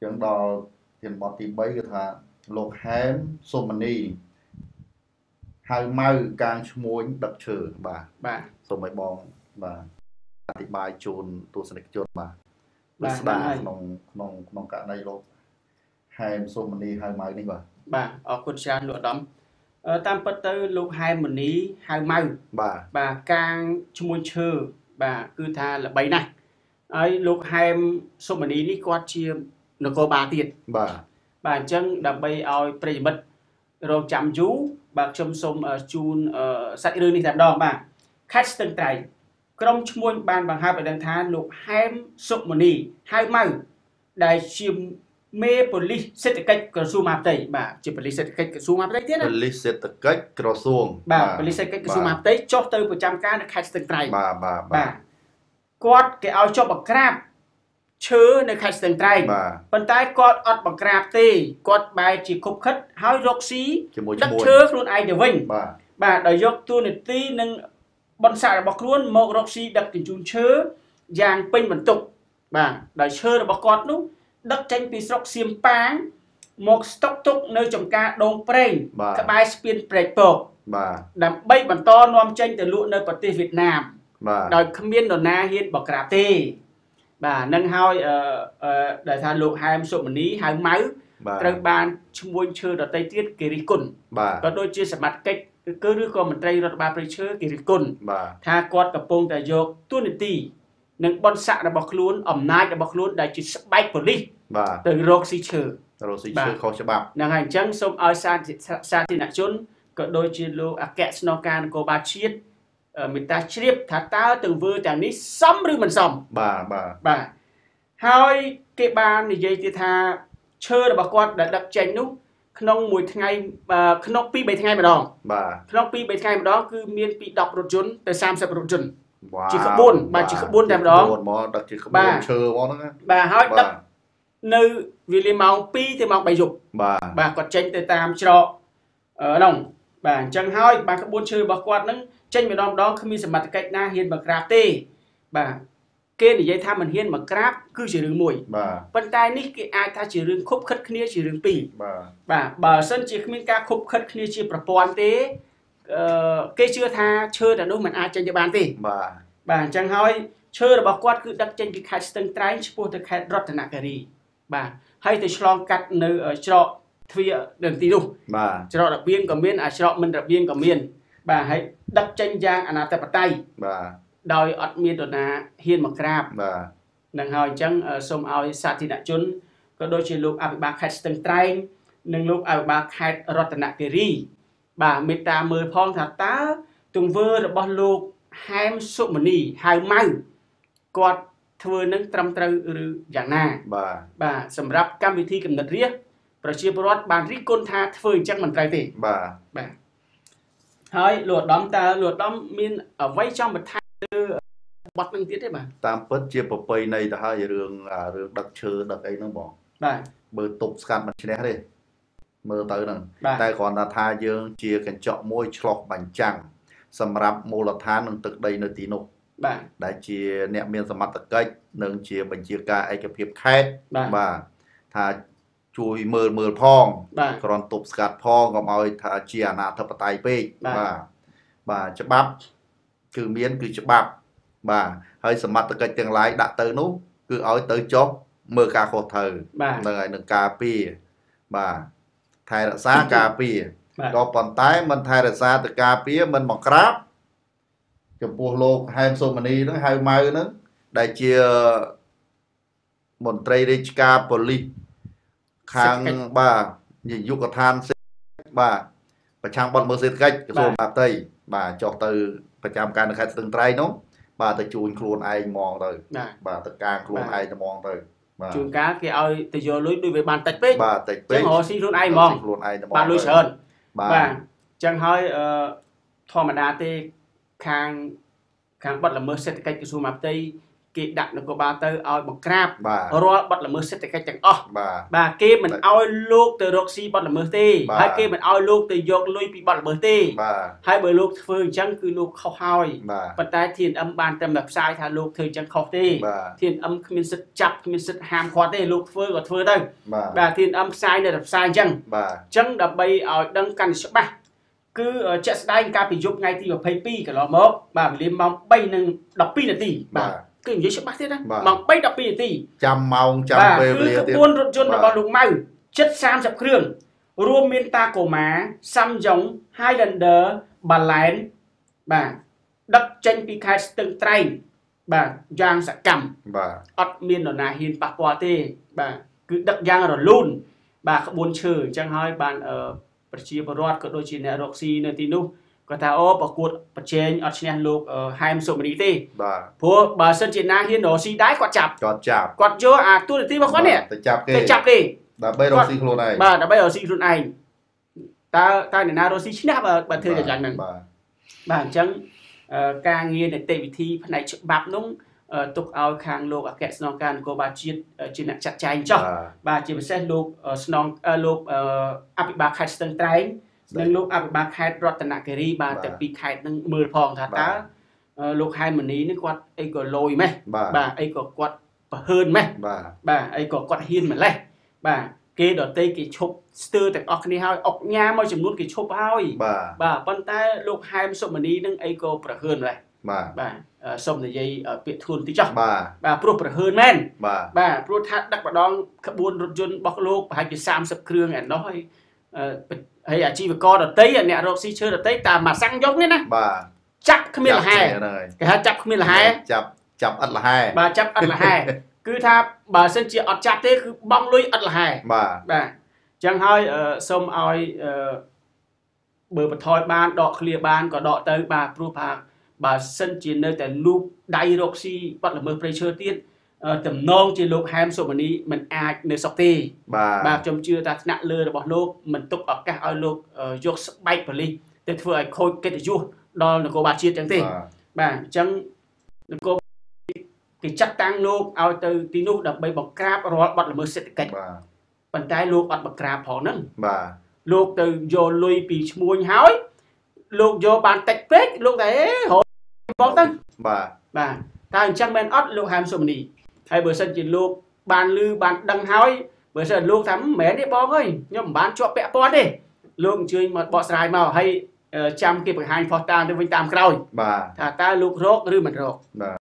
ចឹងដល់ជាបទទី3គឺថាលោកហែមសុមនីហៅម៉ៅកាងឈ្មួញដឹកឈើបាទសូមឲ្យបងបាទអធិប្បាយជូនទស្សនិកជនបាទស្ដាប់ក្នុងករណីលោកហែមសុមនីហៅម៉ៅនេះបាទអរគុណច្រើនលោកឧត្តមតាមពិតទៅលោកហែមមនីហៅម៉ៅបាទកាងឈ្មួញឈើបាទគឺថាល្បីណាស់ហើយលោកហែមសុមនីនេះគាត់ជានគរបាលទៀតបាទអញ្ចឹងដើម្បីឲ្យប្រិយមិត្តរងចាំយូរបាទខ្ញុំសូមជូនសាច់រឿងនេះតែម្ដងបាទខេត្តស្ទឹងត្រែងក្រុមឈ្មួញបានបង្ហើបឲ្យដឹងថាលោកហែមសុមនីហៅម៉ៅដែលជាមេប៉ូលីសសេដ្ឋកិច្ចក្រសួងមហាផ្ទៃបាទជាប៉ូលីសសេដ្ឋកិច្ចក្រសួងមហាផ្ទៃទៀតណាប៉ូលីសសេដ្ឋកិច្ចក្រសួងបាទប៉ូលីសសេដ្ឋកិច្ចក្រសួងមហាផ្ទៃចុះទៅប្រចាំការនៅខេត្តស្ទឹងត្រែងបាទគាត់គេឲ្យចុះបង្ក្រាបឈើនៅខេត្តស្ទឹងត្រែងប៉ុន្តែគាត់អត់បង្ក្រាបទេគាត់បែរជាខុបខិតហើយរកស៊ីដឹកឈើខ្លួនឯងទៅវិញបាទដោយយកតួនាទីនិងបន្សាក់របស់ខ្លួនមករកស៊ីដឹកជញ្ជូនឈើយ៉ាងពេញបន្ទុកបាទដោយឈើរបស់គាត់នោះដឹកចេញពីស្រុកសៀមប៉ាងមកស្តុកទុកនៅចំការដងប្រេងក្បែរស្ពានព្រែកពកបាទដើម្បីបន្តនាំចេញទៅលក់នៅប្រទេសវៀតណាមដោយគ្មាននរណាហ៊ានបកក្រាបទេបាទនឹងហើយដែលថាលោកហែមសុមនីហៅម៉ៅត្រូវបានឈ្មោះឈើដតីទៀតគេរិះគន់ក៏ដូចជាសមត្ថកិច្ចគឺឬក៏មន្ត្រីរដ្ឋបាលព្រៃឈើគេរិះគន់ថាគាត់កំពុងតែយកទួនាទីនិងបនស័ករបស់ខ្លួនអំណាចរបស់ខ្លួនដែលជាស្បែកប៉ូលីសទៅរកស៊ីឈើខុសច្បាប់ហ្នឹងហើយអញ្ចឹងសូមឲ្យសាធារណជនក៏ដូចជាលោកអគ្គស្នងការនគរបាលជាតិមេត្តាជ្រាបថាតើទង្វើទាំងនេះសមឬមិនសមបាទហើយគេបាននិយាយទៀតថាឈើរបស់គាត់ដែលដឹកចេញនោះក្នុងមួយថ្ងៃក្នុង2 3ថ្ងៃម្ដងក្នុង2 3ថ្ងៃម្ដងគឺមានពី10រថយន្តទៅ30រថយន្តជាក្បួនបាទជាក្បួនតែម្ដងដឹកជាក្បួនឈើហ្មងហ្នឹងបាទហើយដឹកនៅវេលាម៉ោង2ទៅម៉ោង3យប់បាទគាត់ចេញទៅតាមច្រកនោះបាទអញ្ចឹងហើយបាទក្បួនឈើរបស់គាត់ហ្នឹងចេញម្ដងគ្មានសមត្ថកិច្ចណាហ៊ានមកក្រាបទេបាទគេនិយាយថាមិនហ៊ានមកក្រាបគឺជារឿងមួយប៉ុន្តែនេះគេអាចថាជារឿងខុបខិតគ្នាជារឿងពីរបាទបើសិនជាគ្មានការខុបខិតគ្នាជាប្រព័ន្ធទេគេជឿថាឈើតែនោះមិនអាចចេញទៅបានទេបាទអញ្ចឹងហើយឈើរបស់គាត់គឺដឹកចេញពីខេត្តស្ទឹងត្រែងឆ្ពោះទៅខេត្តរតនគិរីបាទហើយទៅឆ្លងកាត់នៅច្រកទ្វារនៅទីនោះច្រករបៀងក៏មានច្រកមិនរបៀងក៏មានបាទហើយដឹកចេញយ៉ាងអនាធិបតេយ្យដោយអត់មាននរណាហ៊ានមកក្រាបនឹងហើយអញ្ចឹងសូមឲ្យសាធារណជនក៏ដូចជាលោកអភិបាលខេត្តស្ទឹងត្រែងនិងលោកអភិបាលខេត្តរតនគិរីបាទមេត្តាមើលផងថាតើទង្វើរបស់លោកហែមសុមនីហៅម៉ៅគាត់ធ្វើនឹងត្រឹមត្រូវឬយ៉ាងណាបាទសម្រាប់កម្មវិធីកំណត់រាស្ត្រប្រជាពលរដ្ឋបានរិះគន់ថាធ្វើអញ្ចឹងមិនត្រូវទេបាទហើយលោកឧត្តមតើលោកឧត្តមមានអ្វីចង់បន្ថែមលើបទនឹងទៀតទេបាទតាមពិតជាប្រពៃណីទៅហើយរឿងដឹកឈើដឹកអីហ្នឹងបងបាទបើទប់ស្កាត់មិនឈ្នះទេមើលទៅហ្នឹងតែគ្រាន់តែថាយើងជាកញ្ចក់មួយឆ្លោះបញ្ចាំងសម្រាប់មូលដ្ឋាននិងទឹកដីនៅទីនោះបាទដែលជាអ្នកមានសមត្ថកិច្ចនិងជាបញ្ជាការឯកភាពខេត្តបាទថាជួយមើលផងគ្រាន់ទប់ស្កាត់ផងកុំឲ្យថាជាអនាធិបតេយ្យពេកបាទច្បាប់គឺមានគឺច្បាប់បាទហើយសមត្ថកិច្ចទាំងឡាយដាក់ទៅនោះគឺឲ្យទៅចុះមើលការខុសត្រូវហ្នឹងហើយនឹងការពារបាទថែរក្សាការពារក៏ប៉ុន្តែមិនថែរក្សាទៅការពារមិនមកក្រាបចំពោះលោកហែមសុមនីហ្នឹងហៅម៉ៅហ្នឹងដែលជាមន្ត្រីរាជការប៉ូលីសខាងបាទនាយកដ្ឋានបាទប្រឆាំងបទល្មើសសេដ្ឋកិច្ចក្រសួងមហាផ្ទៃបាទចុះទៅប្រចាំការនៅខេត្តស្ទឹងត្រែងនោះបាទទៅជួញខ្លួនឯងហ្មងទៅបាទទៅកាងខ្លួនឯងហ្មងទៅជួនកាលគេឲ្យទៅយកលុយដូចវាបានតិចពេកបាទតិចពេកចឹងរកស៊ីខ្លួនឯងហ្មងបានលុយច្រើនបាទចឹងហើយធម្មតាទេខាងបទល្មើសសេដ្ឋកិច្ចក្រសួងមហាផ្ទៃគេដាក់នគរបាលទៅឲ្យបង្ក្រាបបាទរាល់បទល្មើសសេដ្ឋកិច្ចទាំងអស់បាទបាទគេមិនឲ្យលោកទៅរកស៊ីបទល្មើសទេហើយគេមិនឲ្យលោកទៅយកលុយពីបទល្មើសទេបាទហើយបើលោកធ្វើអញ្ចឹងគឺលោកខុសហើយបាទប៉ុន្តែ TNM បានតែមកផ្សាយថាលោកធ្វើអញ្ចឹងខុសទេបាទ TNM គ្មានសិទ្ធិចាប់គ្មានសិទ្ធិហាមឃាត់ទេលោកធ្វើក៏ធ្វើទៅបាទបាទ TNM ផ្សាយនៅតែផ្សាយអញ្ចឹងបាទអញ្ចឹងដើម្បីឲ្យដឹងកាន់តែច្បាស់គឺជាក់ស្ដែងកាលពីយប់ថ្ងៃទី22កន្លងមកបាទវេលាម៉ោង3:12នាទីបាទគឺនិយាយច្បាស់ទៀតណាម៉ោង3:12នាទីចាំម៉ោងចាំពេលវេលាទៀតក្បួនរថយន្តរបស់លោកម៉ៅជិត30គ្រឿងរួមមានតាកូម៉ា Samyong Highlander បាឡែនបាទដឹកចេញពីខេត្តស្ទឹងត្រែងបាទយ៉ាងសកម្មបាទអត់មាននរណាហ៊ានប៉ះពាល់ទេបាទគឺដឹកយ៉ាងរលូនបាទក្បួនឈើអញ្ចឹងហើយបានប្រជាពលរដ្ឋក៏ដូចជាអ្នករកស៊ីនៅទីនោះគាត់ថាអូប្រកួតប្រជែងអត់ឈ្នះលោកហែមសុមនីទេបាទព្រោះបើសិនជាណាហ៊ានរកស៊ីដែរគាត់ចាប់គាត់ចាប់គាត់យកអាទូរទស្សន៍របស់គាត់នេះទៅចាប់គេទៅចាប់គេដើម្បីរកស៊ីខ្លួនឯងបាទដើម្បីរកស៊ីខ្លួនឯងតើអ្នកណារកស៊ីឈ្នះបើធ្វើតែយ៉ាងហ្នឹងបាទបាទអញ្ចឹងការងារនីតិវិធីផ្នែកច្បាប់នោះទុកឲ្យខាងលោកអគ្គស្នងការនគរបាលជាតិជាអ្នកចាត់ចែងចុះបាទជាពិសេសលោកស្នងលោកអភិបាលខេត្តស្ទឹងត្រែងនិងលោកអភិបាលខេត្តរតនគិរីបាទតែពីរខេត្តនឹងមើលផងថាតើលោកហែមមនីនេះគាត់អីក៏លយម៉េះបាទអីក៏គាត់ប្រហើនម៉េះបាទអីក៏គាត់ហ៊ានម្លេះបាទគេដតីគេឈប់ស្ទើរទាំងអស់គ្នាហើយអុកញ៉ាមួយចំនួនគេឈប់ហើយបាទប៉ុន្តែលោកហែមសុមនីនឹងអីក៏ប្រហើនម្លេះបាទសូមនិយាយពាក្យធ្ងន់តិចចុះបាទព្រោះប្រហើនមែនបាទព្រោះថាដឹកម្ដងក្បួនរថយន្តរបស់លោកប្រហែលជា30គ្រឿងឯណោះហើយអាជីវករដតីអ្នករកស៊ីឈើដតីតាមមួយសាំងយកនេះណាបាទចាប់គ្មានលហែគេហៅចាប់គ្មានលហែចាប់អត់លហែបាទចាប់អត់លហែគឺថាបើសិនជាអត់ចាប់ទេគឺបង់លុយអត់លហែបាទអញ្ចឹងហើយសូមឲ្យបើបន្ថយបានដកឃ្លាបានក៏ដកទៅបាទព្រោះថាបើសិនជានៅតែលូកដៃរកស៊ីបាត់ល្មើសព្រៃឈើទៀតតំណងជាលោកហែមសុមនីមិនអាចនៅសុខទេបាទខ្ញុំជឿថាថ្នាក់លើរបស់លោកមិនទុកឱកាសឲ្យលោកយកស្បែកប៉ូលីសទៅធ្វើឲ្យខូចកិត្តិយសដល់នគរបាលជាតិចឹងទេបាទអញ្ចឹងនគរគេចាត់តាំងលោកឲ្យទៅទីនោះដើម្បីបង្ក្រាបរាល់បទល្មើសសេដ្ឋកិច្ចប៉ុន្តែលោកអត់បង្ក្រាបផងហ្នឹងបាទលោកទៅយកលុយពីឈ្មួញហើយលោកយកបានតិចពេកលោកតែរកបងទៅបាទតែអញ្ចឹងមែនអត់លោកហែមសុមនីហើយបើសិនជាលោកបានឮបានដឹងហើយបើសិនលោកថាមិនមែនទេបងអើយខ្ញុំមិនបានជាប់ពាក់ព័ន្ធទេលោកអញ្ជើញមកបកស្រាយមកហើយចាំគេបង្ហាញផុសតាទៅវិញតាមក្រោយថាតើលោករកឬមិនរក